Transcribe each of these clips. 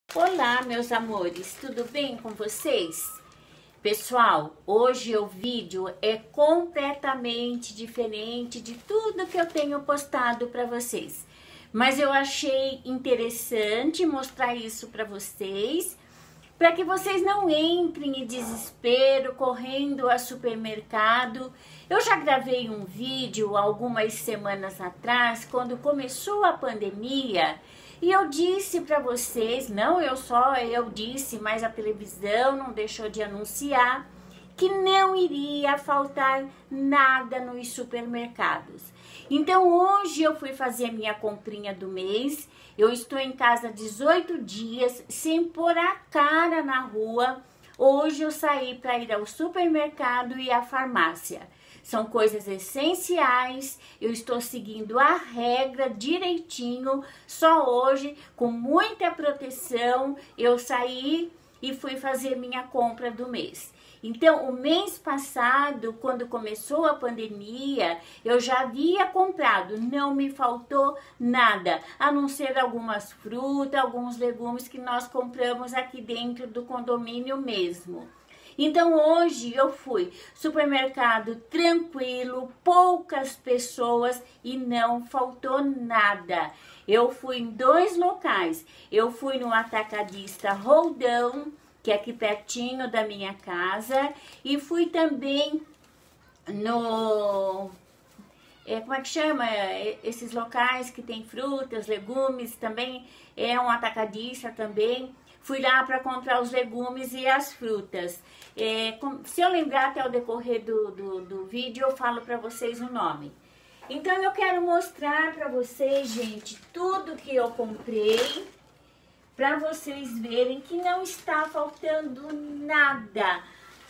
Olá, meus amores, tudo bem com vocês? Pessoal, hoje o vídeo é completamente diferente de tudo que eu tenho postado para vocês. Mas eu achei interessante mostrar isso para que vocês não entrem em desespero correndo ao supermercado. Eu já gravei um vídeo algumas semanas atrás, quando começou a pandemia, e eu disse para vocês, não eu disse, mas a televisão não deixou de anunciar, que não iria faltar nada nos supermercados. Então hoje eu fui fazer minha comprinha do mês. Eu estou em casa 18 dias sem pôr a cara na rua. Hoje eu saí para ir ao supermercado e à farmácia. São coisas essenciais, eu estou seguindo a regra direitinho. Só hoje, com muita proteção, eu saí e fui fazer minha compra do mês. Então, o mês passado, quando começou a pandemia, eu já havia comprado, não me faltou nada, a não ser algumas frutas, alguns legumes que nós compramos aqui dentro do condomínio mesmo. Então hoje eu fui supermercado tranquilo, poucas pessoas e não faltou nada. Eu fui em dois locais, eu fui no atacadista Roldão, que é aqui pertinho da minha casa, e fui também no... como é que chama? Esses locais que tem frutas, legumes, também é um atacadista também. Fui lá para comprar os legumes e as frutas. Se eu lembrar até o decorrer do vídeo, eu falo para vocês o nome. Então, eu quero mostrar para vocês, gente, tudo que eu comprei, para vocês verem que não está faltando nada,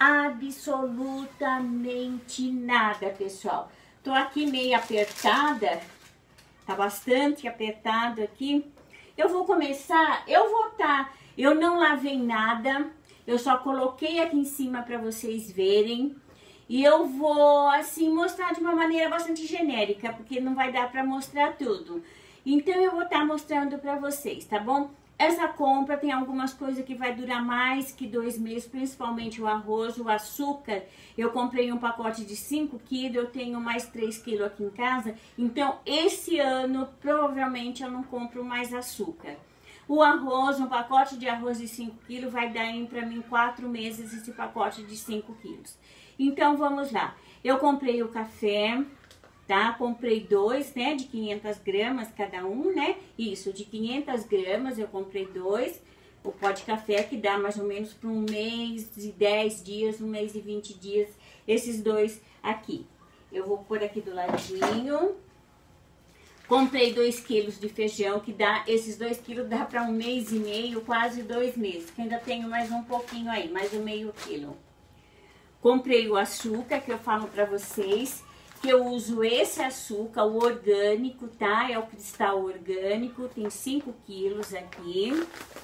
absolutamente nada, pessoal. Tô aqui meio apertada, tá bastante apertado aqui. Eu vou começar, eu não lavei nada, eu só coloquei aqui em cima para vocês verem. E eu vou, assim, mostrar de uma maneira bastante genérica, porque não vai dar para mostrar tudo. Então, eu vou estar mostrando para vocês, tá bom? Essa compra tem algumas coisas que vai durar mais que 2 meses, principalmente o arroz, o açúcar. Eu comprei um pacote de 5 quilos, eu tenho mais 3 quilos aqui em casa. Então, esse ano, provavelmente, eu não compro mais açúcar. O arroz, um pacote de arroz de 5 quilos vai dar para mim 4 meses esse pacote de 5 quilos. Então, vamos lá. Eu comprei o café, tá? Comprei 2, né, de 500 gramas cada um, né? Isso, de 500 gramas eu comprei 2. O pó de café que dá mais ou menos para um mês e 10 dias, 1 mês e 20 dias, esses 2 aqui. Eu vou pôr aqui do ladinho. Comprei 2 quilos de feijão, que dá, esses 2 quilos dá para 1 mês e meio, quase 2 meses. Que ainda tenho mais um pouquinho aí, mais um meio quilo. Comprei o açúcar, que eu falo para vocês, que eu uso esse açúcar, o orgânico, tá? É o cristal orgânico, tem 5 quilos aqui.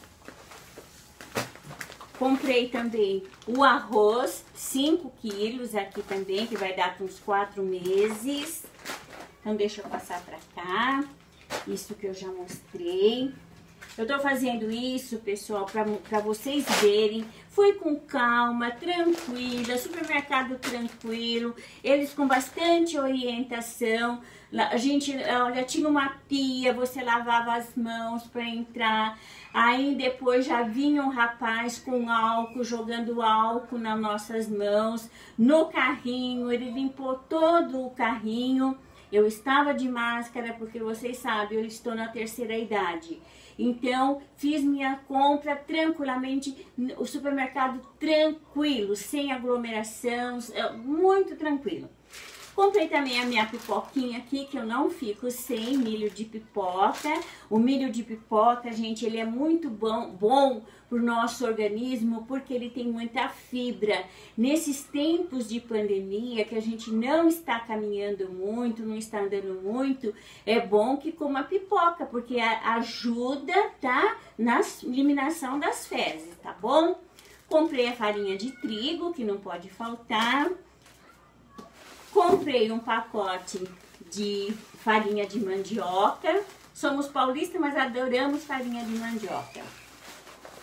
Comprei também o arroz, 5 quilos aqui também, que vai dar para uns 4 meses. Então, deixa eu passar pra cá, isso que eu já mostrei. Eu tô fazendo isso, pessoal, pra vocês verem. Fui com calma, tranquila, supermercado tranquilo, eles com bastante orientação. A gente, olha, tinha uma pia, você lavava as mãos para entrar. Aí depois já vinha um rapaz com álcool, jogando álcool nas nossas mãos, no carrinho, ele limpou todo o carrinho. Eu estava de máscara porque vocês sabem, eu estou na terceira idade. Então, fiz minha compra tranquilamente, o supermercado tranquilo, sem aglomeração, muito tranquilo. Comprei também a minha pipoquinha aqui, que eu não fico sem milho de pipoca. O milho de pipoca, gente, ele é muito bom para o nosso organismo, porque ele tem muita fibra. Nesses tempos de pandemia, que a gente não está caminhando muito, não está andando muito, é bom que coma pipoca, porque ajuda, tá, na eliminação das fezes, tá bom? Comprei a farinha de trigo, que não pode faltar. Comprei um pacote de farinha de mandioca. Somos paulistas, mas adoramos farinha de mandioca.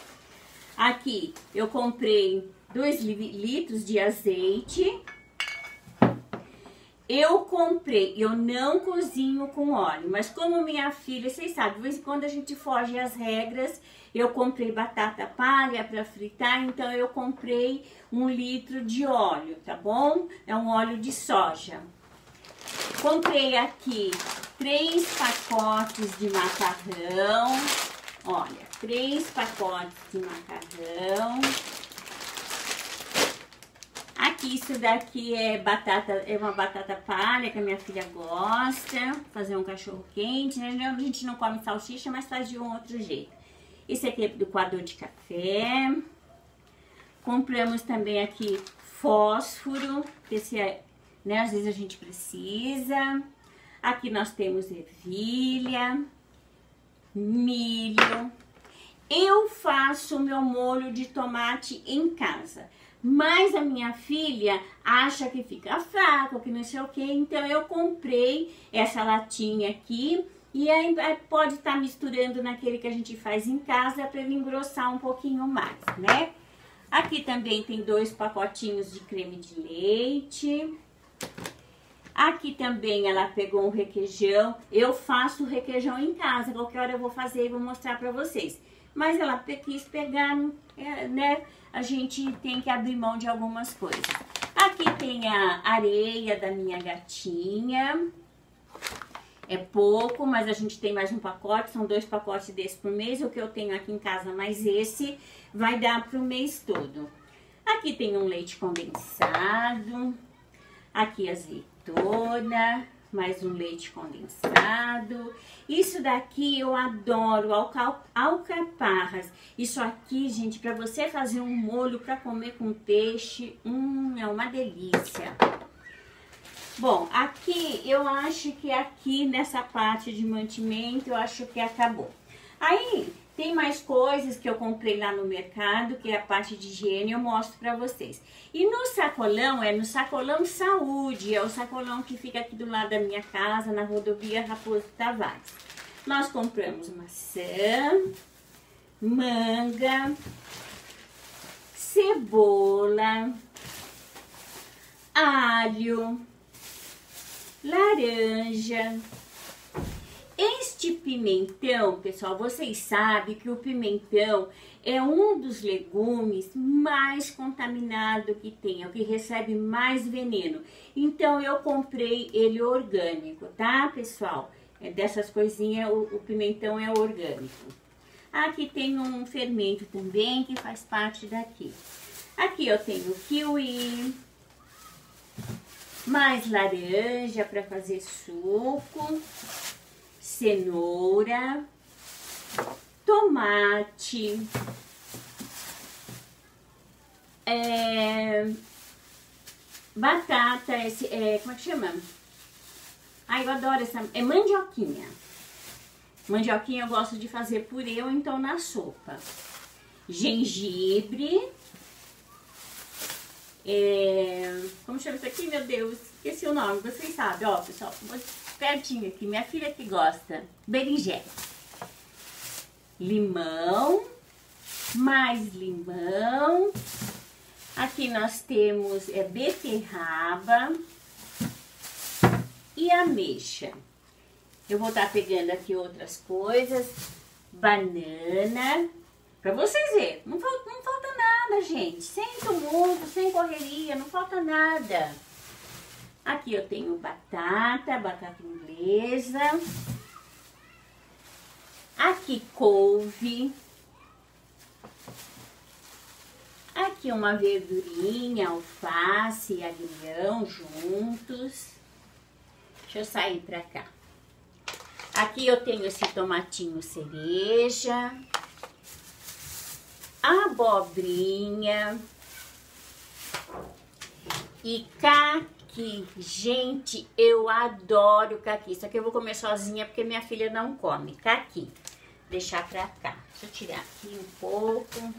Aqui eu comprei 2 litros de azeite. Eu não cozinho com óleo, mas como minha filha, vocês sabem, de vez em quando a gente foge às regras, eu comprei batata palha para fritar, então eu comprei 1 litro de óleo, tá bom? É um óleo de soja. Comprei aqui 3 pacotes de macarrão, olha, 3 pacotes de macarrão. Aqui, isso daqui é uma batata palha que a minha filha gosta, fazer um cachorro quente, né? A gente não come salsicha, mas faz de um outro jeito. Esse aqui é do coador de café. Compramos também aqui fósforo, que esse é, né, às vezes a gente precisa. Aqui nós temos ervilha, milho. Eu faço o meu molho de tomate em casa. Mas a minha filha acha que fica fraco, que não sei o que, então eu comprei essa latinha aqui e aí pode estar misturando naquele que a gente faz em casa para ele engrossar um pouquinho mais, né? Aqui também tem 2 pacotinhos de creme de leite. Aqui também ela pegou um requeijão. Eu faço requeijão em casa, qualquer hora eu vou fazer e vou mostrar para vocês. Mas ela quis pegar, né? A gente tem que abrir mão de algumas coisas. Aqui tem a areia da minha gatinha. É pouco, mas a gente tem mais um pacote. São 2 pacotes desse por mês. O que eu tenho aqui em casa, mais esse, vai dar pro mês todo. Aqui tem um leite condensado. Aqui azeitona. Mais um leite condensado. Isso daqui eu adoro, alcaparras. Isso aqui, gente, para você fazer um molho para comer com peixe, é uma delícia. Bom, aqui eu acho que aqui nessa parte de mantimento eu acho que acabou. Aí tem mais coisas que eu comprei lá no mercado, que é a parte de higiene, eu mostro pra vocês. E no sacolão, no sacolão saúde, é o sacolão que fica aqui do lado da minha casa, na rodovia Raposo Tavares. Nós compramos maçã, manga, cebola, alho, laranja. Este pimentão, pessoal, vocês sabem que o pimentão é um dos legumes mais contaminados que tem, é o que recebe mais veneno. Então, eu comprei ele orgânico, tá, pessoal? Dessas coisinhas, o pimentão é orgânico. Aqui tem um fermento também que faz parte daqui. Aqui eu tenho kiwi, mais laranja para fazer suco, cenoura, tomate, batata, como é que chama? Ai, eu adoro essa, mandioquinha. Mandioquinha eu gosto de fazer purê ou então na sopa. Gengibre, como chama isso aqui, meu Deus? Esqueci o nome, vocês sabem, ó, pessoal, vou pertinho aqui, minha filha que gosta. Berinjela. Limão, mais limão. Aqui nós temos beterraba e ameixa. Eu vou estar pegando aqui outras coisas. Banana. Pra vocês verem, não falta nada, gente. Sem tumulto, sem correria, não falta nada. Aqui eu tenho batata inglesa. Aqui couve. Aqui uma verdurinha, alface e agrião juntos. Deixa eu sair pra cá. Aqui eu tenho esse tomatinho cereja. Abobrinha. E caqui. Gente, eu adoro caqui. Isso aqui eu vou comer sozinha porque minha filha não come. Caqui. Deixar pra cá. Deixa eu tirar aqui um pouco.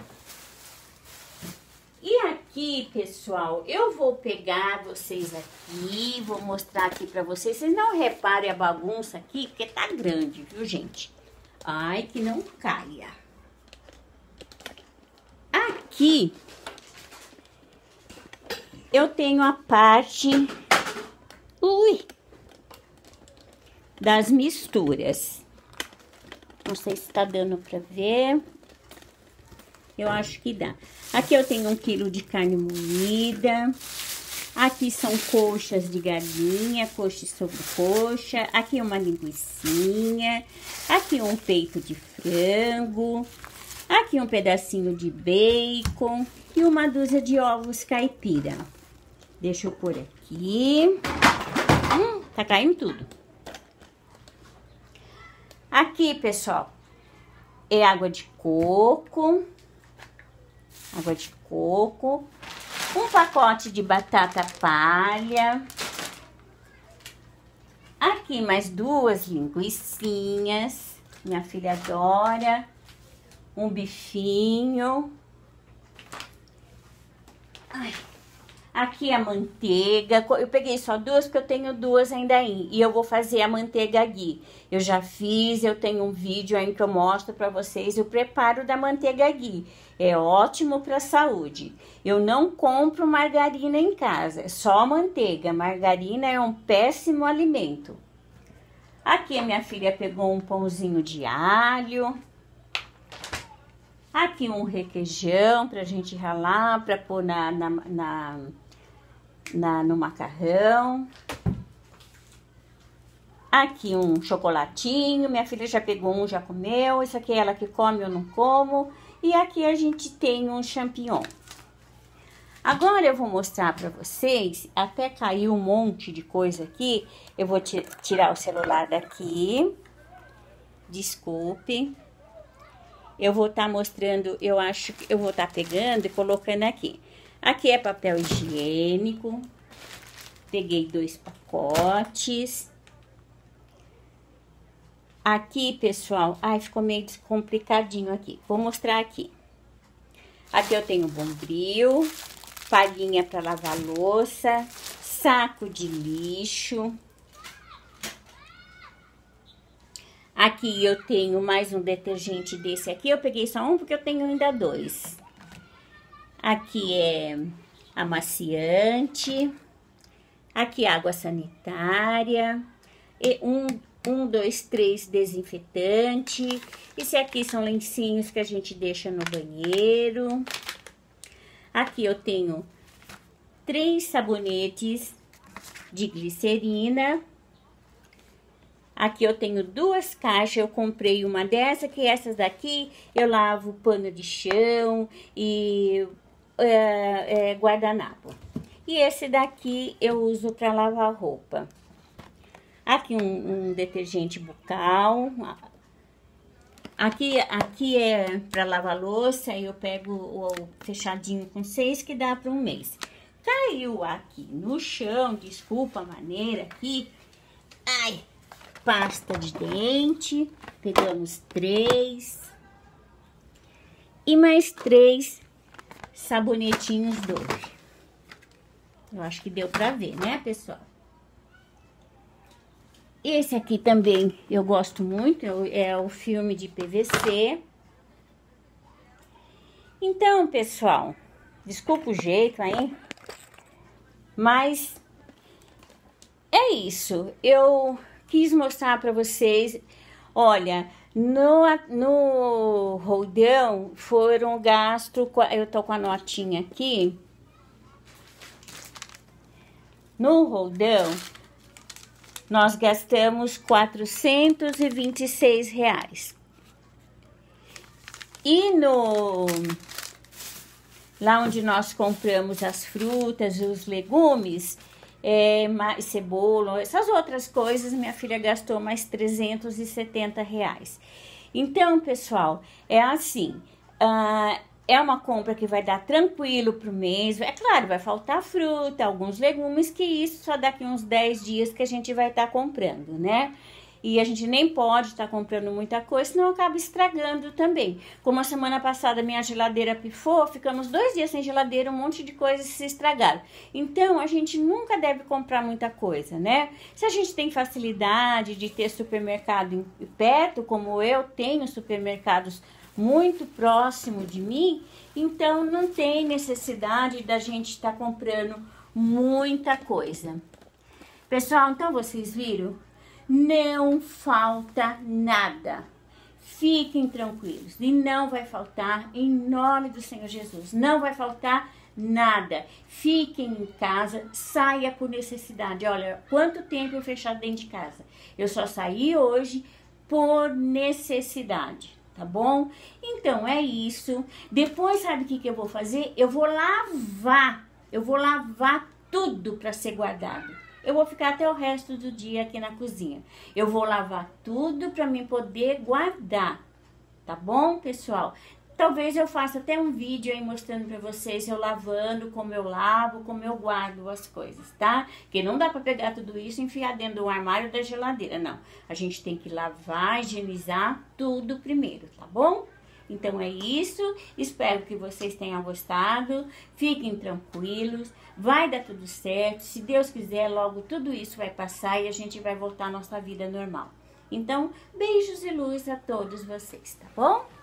E aqui, pessoal, eu vou pegar vocês aqui, vou mostrar aqui pra vocês. Vocês não reparem a bagunça aqui, porque tá grande, viu, gente? Ai, que não caia. aqui eu tenho a parte das misturas. Não sei se tá dando pra ver. Eu acho que dá. Aqui eu tenho 1 quilo de carne moída. Aqui são coxas de galinha, coxa sobre coxa. Aqui uma linguicinha. Aqui um peito de frango. Aqui um pedacinho de bacon. E uma dúzia de ovos caipira. Deixa eu pôr aqui. Tá caindo tudo. Aqui, pessoal, é água de coco. Água de coco. Um pacote de batata palha. Aqui mais 2 linguicinhas. Minha filha adora. Um bifinho. Ai. Aqui a manteiga. Eu peguei só 2 porque eu tenho 2 ainda aí. E eu vou fazer a manteiga ghee. Eu já fiz, eu tenho um vídeo aí que eu mostro pra vocês o preparo da manteiga ghee. É ótimo pra saúde. Eu não compro margarina em casa, é só manteiga. Margarina é um péssimo alimento. Aqui a minha filha pegou um pãozinho de alho. Aqui um requeijão pra gente ralar, pra pôr no macarrão. Aqui um chocolatinho, minha filha já pegou um, já comeu. Isso aqui é ela que come, eu não como. E aqui a gente tem um champignon. Agora eu vou mostrar pra vocês, até caiu um monte de coisa aqui. Eu vou tirar o celular daqui. Desculpe. Eu vou estar mostrando, eu acho que eu vou estar pegando e colocando aqui. Aqui é papel higiênico. Peguei 2 pacotes. Aqui, pessoal, ai, ficou meio complicadinho aqui. Vou mostrar aqui. Aqui eu tenho bombril, palhinha para lavar louça, saco de lixo. Aqui eu tenho mais um detergente desse aqui. Eu peguei só um porque eu tenho ainda 2. Aqui é amaciante. Aqui água sanitária. E 1, 2, 3 desinfetante. Esse aqui são lencinhos que a gente deixa no banheiro. Aqui eu tenho 3 sabonetes de glicerina. Aqui eu tenho 2 caixas, eu comprei uma dessa, que essas daqui eu lavo pano de chão e guardanapo. E esse daqui eu uso para lavar roupa. Aqui um detergente bucal. Aqui é para lavar louça, eu pego o fechadinho com 6 que dá para um mês. Caiu aqui no chão, desculpa a maneira aqui. Ai! Pasta de dente, pegamos 3 e mais 3 sabonetinhos Dove. Eu acho que deu pra ver, né, pessoal? Esse aqui também eu gosto muito, é o filme de PVC. Então, pessoal, desculpa o jeito aí, mas é isso. Eu quis mostrar para vocês, olha, no roldão foram gastos, eu tô com a notinha aqui, no roldão nós gastamos R$426. E lá onde nós compramos as frutas e os legumes, mais cebola, essas outras coisas, minha filha gastou mais R$370. Então, pessoal, é assim, é uma compra que vai dar tranquilo pro mês. É claro, vai faltar fruta, alguns legumes, que isso só daqui uns 10 dias que a gente vai estar comprando, né? E a gente nem pode estar comprando muita coisa, senão acaba estragando também. Como a semana passada minha geladeira pifou, ficamos 2 dias sem geladeira, um monte de coisas se estragaram. Então, a gente nunca deve comprar muita coisa, né? Se a gente tem facilidade de ter supermercado perto, como eu tenho supermercados muito próximo de mim, então não tem necessidade da gente estar comprando muita coisa. Pessoal, então vocês viram? Não falta nada. Fiquem tranquilos e não vai faltar, em nome do Senhor Jesus, não vai faltar nada. Fiquem em casa, saia por necessidade. Olha, quanto tempo eu fechado dentro de casa? Eu só saí hoje por necessidade, tá bom? Então é isso. Depois, sabe o que eu vou fazer? Eu vou lavar tudo para ser guardado. Eu vou ficar até o resto do dia aqui na cozinha. Eu vou lavar tudo para mim poder guardar, tá bom, pessoal? Talvez eu faça até um vídeo aí mostrando para vocês eu lavando, como eu lavo, como eu guardo as coisas, tá? Porque não dá para pegar tudo isso e enfiar dentro do armário da geladeira, não. A gente tem que lavar, higienizar tudo primeiro, tá bom? Então é isso, espero que vocês tenham gostado, fiquem tranquilos, vai dar tudo certo, se Deus quiser, logo tudo isso vai passar e a gente vai voltar à nossa vida normal. Então, beijos e luz a todos vocês, tá bom?